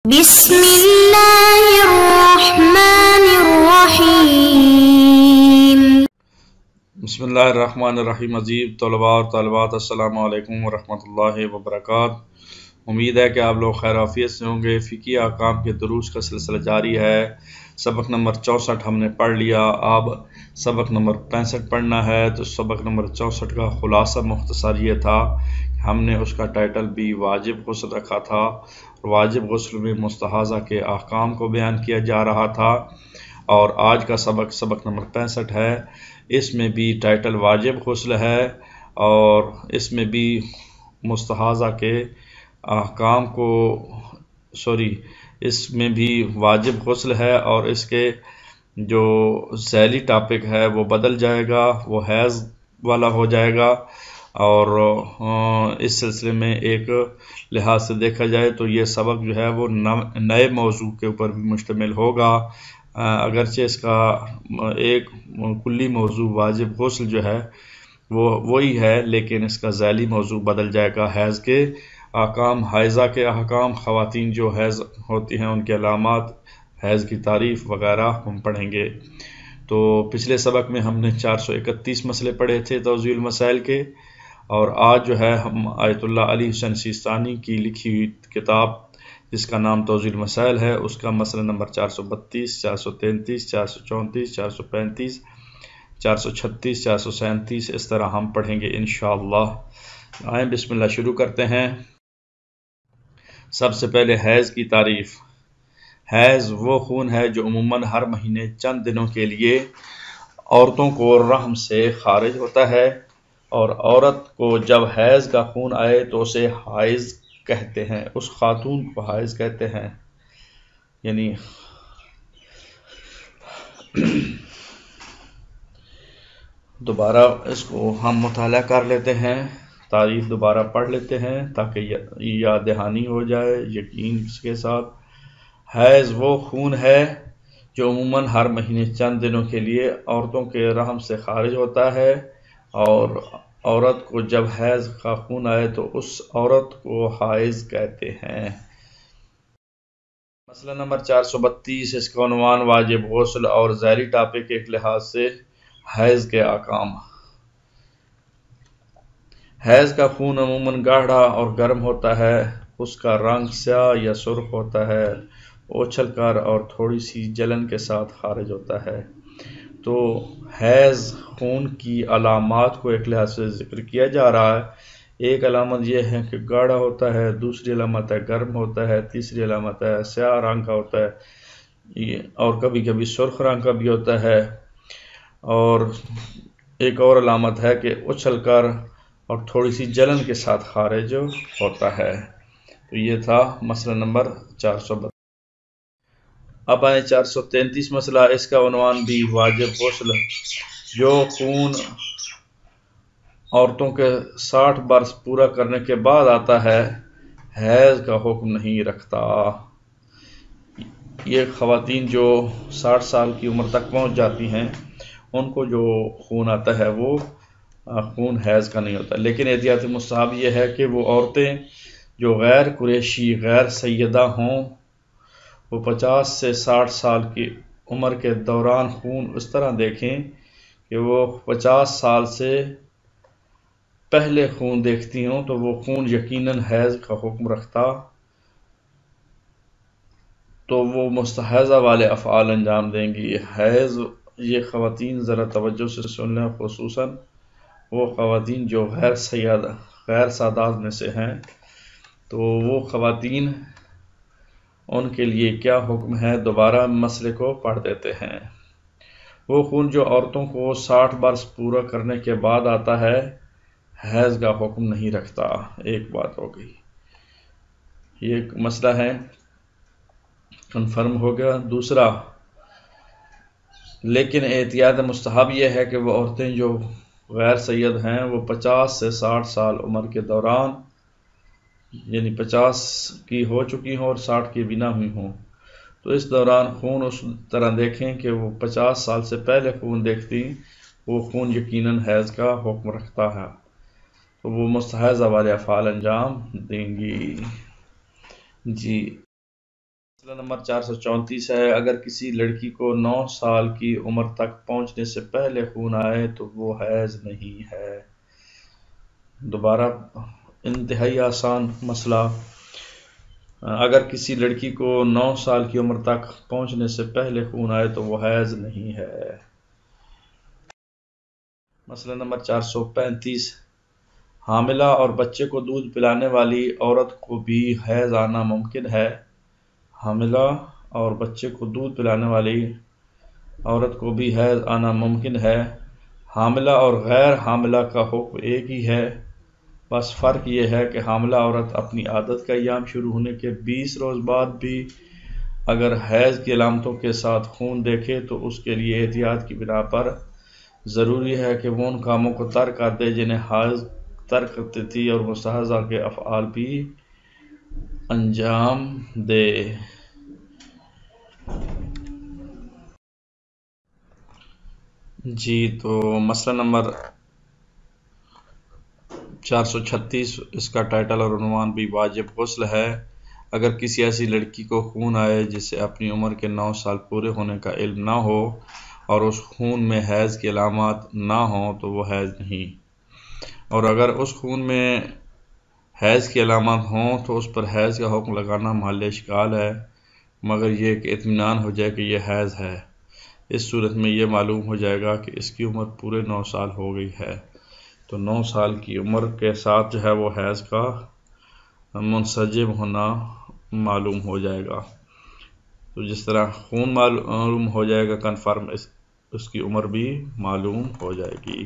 بسم اللہ الرحمن الرحیم۔ بسم اللہ الرحمن الرحیم۔ عزیز طلباء اور طالبات، السلام علیکم ورحمۃ اللہ وبرکاتہ۔ امید ہے کہ آپ لوگ خیر عافیت سے ہوں گے۔ فقہی احکام کے دروس کا سلسلہ جاری ہے۔ سبق نمبر 64 ہم نے پڑھ لیا، اب سبق نمبر 65 پڑھنا ہے۔ تو سبق نمبر 64 کا خلاصہ مختصر یہ تھا کہ ہم نے اس کا ٹائٹل بھی واجب غسل رکھا تھا۔ واجب غسل میں مستحاضہ کے احکام کو بیان کیا جا رہا تھا، اور آج کا سبق نمبر 65 ہے۔ اس میں بھی ٹائٹل واجب غسل ہے، اور اس میں بھی مستحاضہ کے احکام کو اس میں بھی واجب غسل ہے، اور اس کے جو ذیلی ٹاپک ہے وہ بدل جائے گا، وہ حیض والا ہو جائے گا۔ اور اس سلسلے میں ایک لحاظ سے دیکھا جائے تو یہ سبق جو ہے وہ نئے موضوع کے اوپر بھی مشتمل ہوگا، اگرچہ اس کا ایک کلی موضوع واجب غسل جو ہے وہ وہی ہے، لیکن اس کا ذیلی موضوع بدل جائے گا۔ حیض کے احکام، حائضہ کے احکام، خواتین جو حیض ہوتی ہیں ان کے علامات، حیض کی تعریف وغیرہ ہم پڑھیں گے۔ تو پچھلے سبق میں ہم نے 431 مسئلے پڑھے تھے توضیح المسائل کے، اور آج جو ہے ہم آیت اللہ علی حسین سیستانی کی لکھی ہوئی کتاب جس کا نام توضیح المسائل ہے، اس کا مسئلہ نمبر 432، 433، 434، 435، 436، 437 اس طرح ہم پڑھیں گے انشاءاللہ۔ آئیں بسم اللہ شروع کرتے ہیں۔ سب سے پہلے حیض کی تعریف۔ حیض وہ خون ہے جو عموماً ہر مہینے چند دنوں کے لیے عورتوں کو رحم سے خارج ہوتا ہے، اور عورت کو جب حیض کا خون آئے تو اسے حائض کہتے ہیں، اس خاتون کو حائض کہتے ہیں۔ یعنی دوبارہ اس کو ہم مطالعہ کر لیتے ہیں، تعریف دوبارہ پڑھ لیتے ہیں تاکہ یاد دہانی ہو جائے یقین کے ساتھ۔ حیض وہ خون ہے جو عموماً ہر مہینے چند دنوں کے لیے عورتوں کے رحم سے خارج ہوتا ہے، اور عورت کو جب حیض کا خون آئے تو اس عورت کو حائض کہتے ہیں۔ مسئلہ نمبر 432، اس کا عنوان واجب غسل اور ذیلی ٹاپک ایک لحاظ سے حیض کے احکام۔ حیض کا خون عموماً گاڑھا اور گرم ہوتا ہے، اس کا رنگ سیاہ یا سرخ ہوتا ہے، اچھل کر اور تھوڑی سی جلن کے ساتھ خارج ہوتا ہے۔ تو حیض خون کی علامات کو ایک لحاظ سے ذکر کیا جا رہا ہے۔ ایک علامت یہ ہے کہ گاڑھا ہوتا ہے، دوسری علامت ہے گرم ہوتا ہے، تیسری علامت ہے سیاہ رنگ کا ہوتا ہے، اور کبھی کبھی سرخ رنگ کا بھی ہوتا ہے، اور ایک اور علامت ہے کہ اچھل کر اور تھوڑی سی جلن کے ساتھ خارج ہوتا ہے۔ تو یہ تھا مسئلہ نمبر 432۔ اب آئیں 433 مسئلہ، اس کا عنوان بھی واجب غسل۔ جو خون عورتوں کے 60 برس پورا کرنے کے بعد آتا ہے، حیض کا حکم نہیں رکھتا۔ یہ خواتین جو 60 سال کی عمر تک پہنچ جاتی ہیں ان کو جو خون آتا ہے وہ خون حیض کا نہیں ہوتا، لیکن احتیاط مستحب یہ ہے کہ وہ عورتیں جو غیر قریشی، غیر سیدہ ہوں، وہ 50 سے 60 سال کی عمر کے دوران خون اس طرح دیکھیں کہ وہ 50 سال سے پہلے خون دیکھتی ہوں تو وہ خون یقیناً حیض کا حکم رکھتا، تو وہ مستحاضہ والے افعال انجام دیں گی۔ حیض، یہ خواتین ذرا توجہ سے سن لیں، خصوصاً وہ خواتین جو غیر سادات میں سے ہیں، تو وہ خواتین ان کے لیے کیا حکم ہے، دوبارہ مسئلے کو پڑھ دیتے ہیں۔ وہ خون جو عورتوں کو 60 برس پورا کرنے کے بعد آتا ہے، حیض کا حکم نہیں رکھتا۔ ایک بات ہو گئی، یہ ایک مسئلہ ہے، کنفرم ہو گیا۔ دوسرا، لیکن احتیاط مستحب یہ ہے کہ وہ عورتیں جو غیر سید ہیں وہ 50 سے 60 سال عمر کے دوران، یعنی 50 کی ہو چکی ہوں اور 60 کی بھی نہ ہوئی ہوں، تو اس دوران خون اس طرح دیکھیں کہ وہ 50 سال سے پہلے خون دیکھتی، وہ خون یقیناً حیض کا حکم رکھتا ہے، تو وہ مستحاضہ والے افعال انجام دیں گی۔ جی مسئلہ نمبر 434 ہے، اگر کسی لڑکی کو 9 سال کی عمر تک پہنچنے سے پہلے خون آئے تو وہ حیض نہیں ہے۔ دوبارہ انتہائی آسان مسئلہ، اگر کسی لڑکی کو 9 سال کی عمر تک پہنچنے سے پہلے خون آئے تو وہ حیض نہیں ہے۔ مسئلہ نمبر 435، حاملہ اور بچے کو دودھ پلانے والی عورت کو بھی حیض آنا ممکن ہے۔ حاملہ اور بچے کو دودھ پلانے والی عورت کو بھی حیض آنا ممکن ہے۔ حاملہ اور غیر حاملہ کا حکم ایک ہی ہے، بس فرق یہ ہے کہ حاملہ عورت اپنی عادت کا ایام شروع ہونے کے 20 روز بعد بھی اگر حیض کی علامتوں کے ساتھ خون دیکھے تو اس کے لیے احتیاط کی بنا پر ضروری ہے کہ وہ ان کاموں کو ترک کر دے جنہیں حائض ترک کرتی تھی اور مستحضہ کے افعال بھی انجام دے۔ جی تو مسئلہ نمبر 436، اس کا ٹائٹل اور عنوان بھی واجب غسل ہے۔ اگر کسی ایسی لڑکی کو خون آئے جسے اپنی عمر کے 9 سال پورے ہونے کا علم نہ ہو اور اس خون میں حیض کی علامات نہ ہوں تو وہ حیض نہیں، اور اگر اس خون میں حیض کی علامات ہوں تو اس پر حیض کا حکم لگانا محل اشکال ہے، مگر یہ کہ اطمینان ہو جائے کہ یہ حیض ہے۔ اس صورت میں یہ معلوم ہو جائے گا کہ اس کی عمر پورے 9 سال ہو گئی ہے، تو 9 سال کی عمر کے ساتھ جو ہے وہ حیض کا منسجم ہونا معلوم ہو جائے گا۔ تو جس طرح خون معلوم ہو جائے گا کنفرم، اس کی عمر بھی معلوم ہو جائے گی۔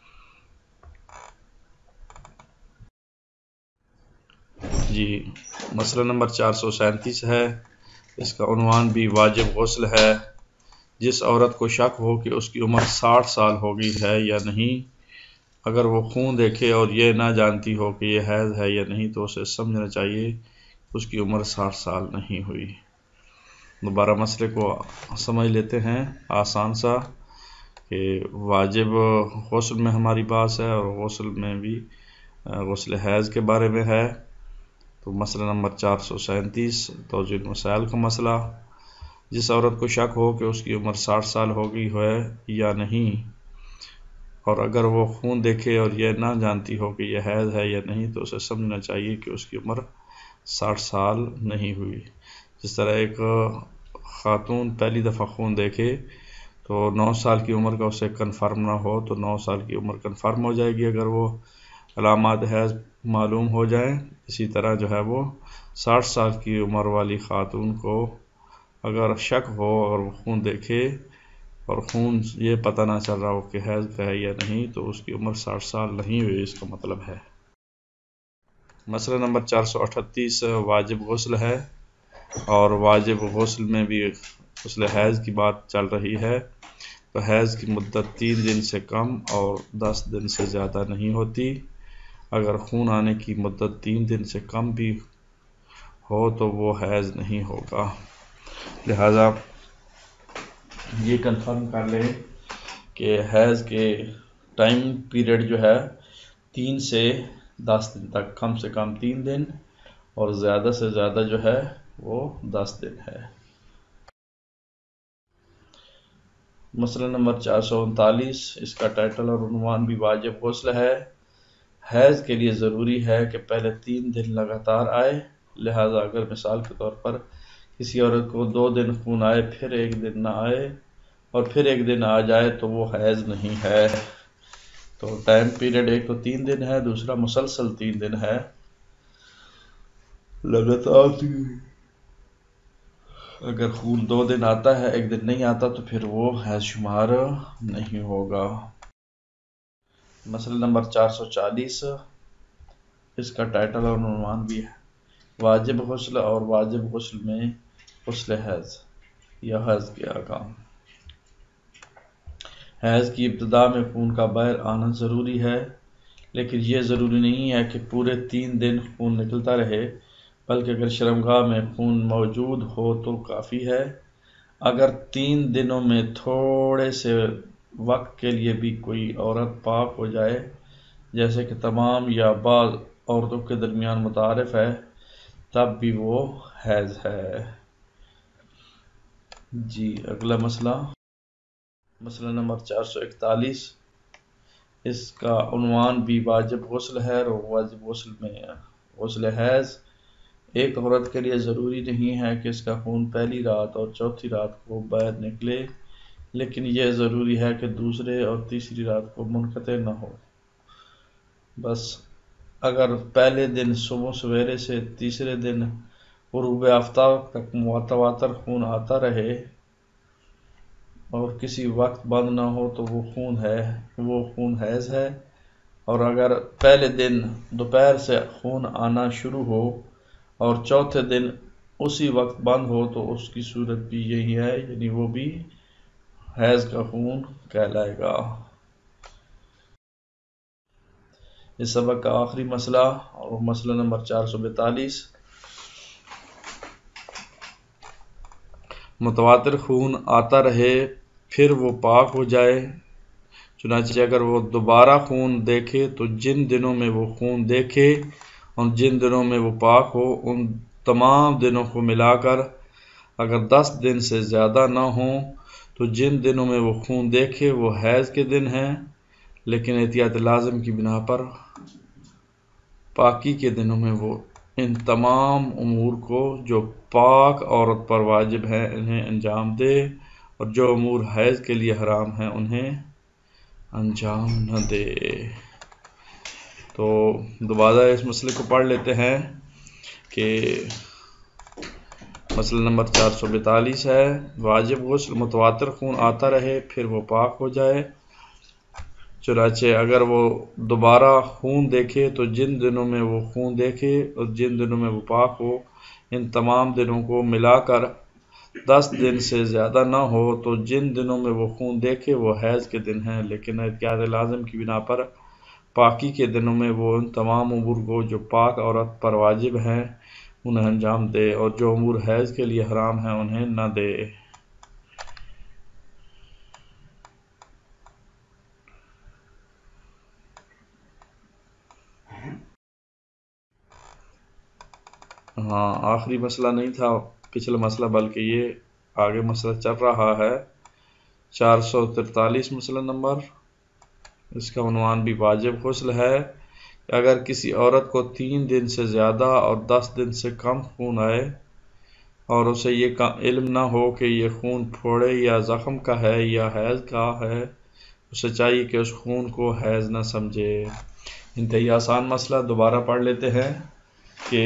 جی مسئلہ نمبر 437 ہے، اس کا عنوان بھی واجب غسل ہے۔ جس عورت کو شک ہو کہ اس کی عمر 60 سال ہو گئی ہے یا نہیں، اگر وہ خون دیکھے اور یہ نہ جانتی ہو کہ یہ حیض ہے یا نہیں تو اسے سمجھنا چاہیے کہ اس کی عمر 60 سال نہیں ہوئی۔ دوبارہ مسئلے کو سمجھ لیتے ہیں آسان سا، کہ واجب غسل میں ہماری بات ہے اور غسل میں بھی غسل حیض کے بارے میں ہے۔ تو مسئلہ نمبر 437 توجیہ المسائل کا مسئلہ، جس عورت کو شک ہو کہ اس کی عمر 60 سال ہو گئی ہے یا نہیں، اور اگر وہ خون دیکھے اور یہ نہ جانتی ہو کہ یہ حیض ہے یا نہیں تو اسے سمجھنا چاہیے کہ اس کی عمر 60 سال نہیں ہوئی۔ جس طرح ایک خاتون پہلی دفعہ خون دیکھے تو 9 سال کی عمر کا اسے کنفرم نہ ہو تو 9 سال کی عمر کنفرم ہو جائے گی اگر وہ علامات حیض معلوم ہو جائیں۔ اسی طرح جو ہے وہ 60 سال کی عمر والی خاتون کو اگر شک ہو اور وہ خون دیکھے اور خون یہ پتہ نہ چل رہا ہو کہ حیض کا ہے یا نہیں تو اس کی عمر 60 سال نہیں ہوئی، اس کا مطلب ہے۔ مسئلہ نمبر 438 واجب غسل ہے، اور واجب غسل میں بھی غسل حیض کی بات چل رہی ہے۔ تو حیض کی مدت 3 دن سے کم اور 10 دن سے زیادہ نہیں ہوتی۔ اگر خون آنے کی مدت 3 دن سے کم بھی ہو تو وہ حیض نہیں ہوگا۔ لہذا یہ کنفرم کر لیں کہ حیض کے ٹائم پیریڈ جو ہے 3 سے 10 دن تک، کم سے کم 3 دن اور زیادہ سے زیادہ جو ہے وہ 10 دن ہے۔ مسئلہ نمبر 439، اس کا ٹائٹل اور عنوان بھی واجب غسل ہے۔ حیض کے لیے ضروری ہے کہ پہلے 3 دن لگاتار آئے، لہذا اگر مثال کے طور پر کسی عورت کو 2 دن خون آئے پھر 1 دن نہ آئے اور پھر 1 دن آ جائے تو وہ حیض نہیں ہے۔ تو ٹائم پیریڈ ایک تو 3 دن ہے، دوسرا مسلسل 3 دن ہے لگاتار 3 دن۔ اگر خون 2 دن آتا ہے 1 دن نہیں آتا تو پھر وہ حیض شمار نہیں ہوگا۔ مسئلہ نمبر 440، اس کا ٹائٹل اور عنوان بھی ہے واجب غسل، اور واجب غسل میں غسل حیض یا حیض کے احکام۔ حیض کی ابتدا میں خون کا باہر آنا ضروری ہے، لیکن یہ ضروری نہیں ہے کہ پورے 3 دن خون نکلتا رہے، بلکہ اگر شرمگاہ میں خون موجود ہو تو کافی ہے۔ اگر 3 دنوں میں تھوڑے سے وقت کے لیے بھی کوئی عورت پاک ہو جائے، جیسے کہ تمام یا بعض عورتوں کے درمیان متعارف ہے، تب بھی وہ حیض ہے۔ جی اگلا مسئلہ نمبر 441، اس کا عنوان بھی واجب غسل ہے، اور واجب غسل میں غسل حیض ایک عورت کے لیے ضروری نہیں ہے کہ اس کا خون پہلی رات اور چوتھی رات کو باہر نکلے، لیکن یہ ضروری ہے کہ دوسرے اور تیسری رات کو منقطع نہ ہو۔ بس اگر پہلے دن صبح سویرے سے تیسرے دن غروب آفتاب تک متواتر خون آتا رہے اور کسی وقت بند نہ ہو تو وہ خون حیض ہے، اور اگر پہلے دن دوپہر سے خون آنا شروع ہو اور چوتھے دن اسی وقت بند ہو تو اس کی صورت بھی یہی ہے، یعنی وہ بھی حیض کا خون کہلائے گا۔ اس سبق کا آخری مسئلہ اور مسئلہ نمبر 442، متواتر خون آتا رہے پھر وہ پاک ہو جائے، چنانچہ اگر وہ دوبارہ خون دیکھے تو جن دنوں میں وہ خون دیکھے اور جن دنوں میں وہ پاک ہو ان تمام دنوں کو ملا کر اگر 10 دن سے زیادہ نہ ہوں تو جن دنوں میں وہ خون دیکھے وہ حیض کے دن ہیں، لیکن احتیاط لازم کی بنا پر پاکی کے دنوں میں وہ ان تمام امور کو جو پاک عورت پر واجب ہیں انہیں انجام دے، اور جو امور حیض کے لیے حرام ہیں انہیں انجام نہ دے۔ تو دوبارہ اس مسئلے کو پڑھ لیتے ہیں کہ مسئلہ نمبر 442 ہے، واجب غسل متواتر خون آتا رہے پھر وہ پاک ہو جائے، چنانچہ اگر وہ دوبارہ خون دیکھے تو جن دنوں میں وہ خون دیکھے اور جن دنوں میں وہ پاک ہو ان تمام دنوں کو ملا کر 10 دن سے زیادہ نہ ہو تو جن دنوں میں وہ خون دیکھے وہ حیض کے دن ہیں، لیکن احتیاط لازم کی بنا پر پاکی کے دنوں میں وہ ان تمام امور کو جو پاک عورت پر واجب ہیں انہیں انجام دے، اور جو امور حیض کے لیے حرام ہیں انہیں نہ دے۔ ہاں آخری مسئلہ نہیں تھا پچھلا مسئلہ، بلکہ یہ آگے مسئلہ چل رہا ہے 443 مسئلہ نمبر، اس کا عنوان بھی واجب غسل ہے کہ اگر کسی عورت کو 3 دن سے زیادہ اور 10 دن سے کم خون آئے اور اسے یہ علم نہ ہو کہ یہ خون پھوڑے یا زخم کا ہے یا حیض کا ہے، اسے چاہیے کہ اس خون کو حیض نہ سمجھے۔ انتہائی آسان مسئلہ دوبارہ پڑھ لیتے ہیں کہ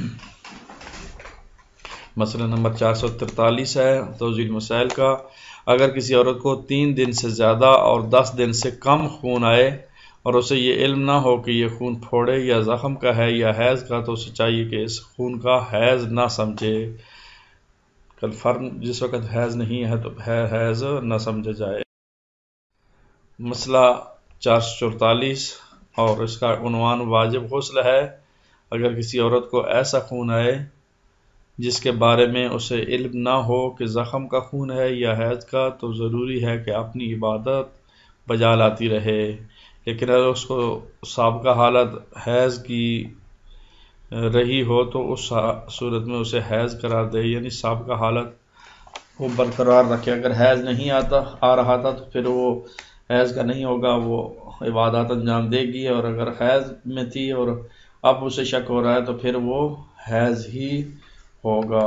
مسئلہ نمبر 443 ہے توضیح مسائل کا، اگر کسی عورت کو 3 دن سے زیادہ اور 10 دن سے کم خون آئے اور اسے یہ علم نہ ہو کہ یہ خون پھوڑے یا زخم کا ہے یا حیض کا، تو اسے چاہیے کہ اس خون کا حیض نہ سمجھے۔ کنفرم جس وقت حیض نہیں ہے تو حیض نہ سمجھا جائے۔ مسئلہ 444 اور اس کا عنوان واجب غسل ہے، اگر کسی عورت کو ایسا خون آئے جس کے بارے میں اسے علم نہ ہو کہ زخم کا خون ہے یا حیض کا، تو ضروری ہے کہ اپنی عبادت بجا لاتی رہے، لیکن اگر اس کو سابقہ حالت حیض کی رہی ہو تو اس صورت میں اسے حیض قرار دے، یعنی سابقہ حالت وہ برقرار رکھے۔ اگر حیض نہیں آ رہا تھا تو پھر وہ حیض کا نہیں ہوگا، وہ عبادات انجام دے گی، اور اگر حیض میں تھی اور اب اسے شک ہو رہا ہے تو پھر وہ حیض ہی ہوگا۔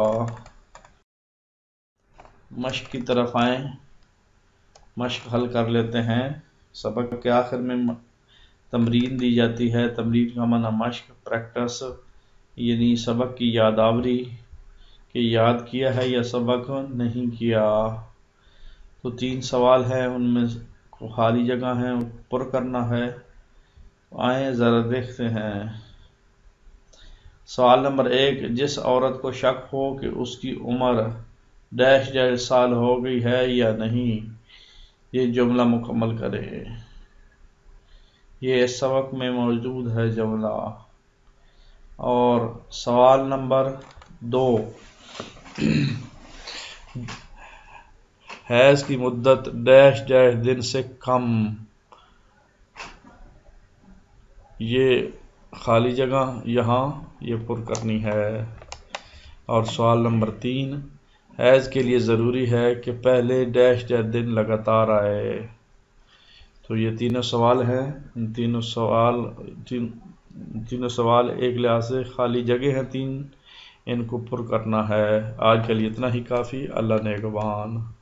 مشق کی طرف آئیں، مشق حل کر لیتے ہیں۔ سبق کے آخر میں تمرین دی جاتی ہے، تمرین کا معنی مشق، پریکٹس، یعنی سبق کی یاد آوری کہ یاد کیا ہے یا سبق نہیں کیا۔ تو 3 سوال ہیں، ان میں خالی جگہ ہیں پر کرنا ہے، آئیں ذرا دیکھتے ہیں۔ سوال نمبر 1، جس عورت کو شک ہو کہ اس کی عمر ڈیش ڈیش سال ہو گئی ہے یا نہیں، یہ جملہ مکمل کرے۔ یہ اس سبق میں موجود ہے جملہ۔ اور سوال نمبر 2، حیض کی مدت ڈیش ڈیش دن سے کم، یہ خالی جگہ یہاں یہ پر کرنی ہے۔ اور سوال نمبر 3، حیض کے لیے ضروری ہے کہ پہلے ڈیش دن لگاتار آئے؟ تو یہ تینوں سوال ہیں. تینوں سوال ایک لحاظ سے خالی جگہ ہیں 3، ان کو پر کرنا ہے. آج کے لیے اتنا ہی کافی. اللہ نگہبان.